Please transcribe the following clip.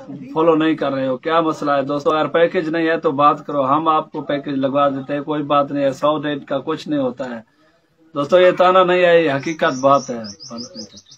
Follow नहीं कर रहे हो, क्या मसला है दोस्तों? अगर पैकेज नहीं है तो बात करो, हम आपको पैकेज लगवा देते हैं, कोई बात नहीं है। 100 रेट का कुछ नहीं होता है दोस्तों, ये ताना नहीं है, ये हकीकत बात है।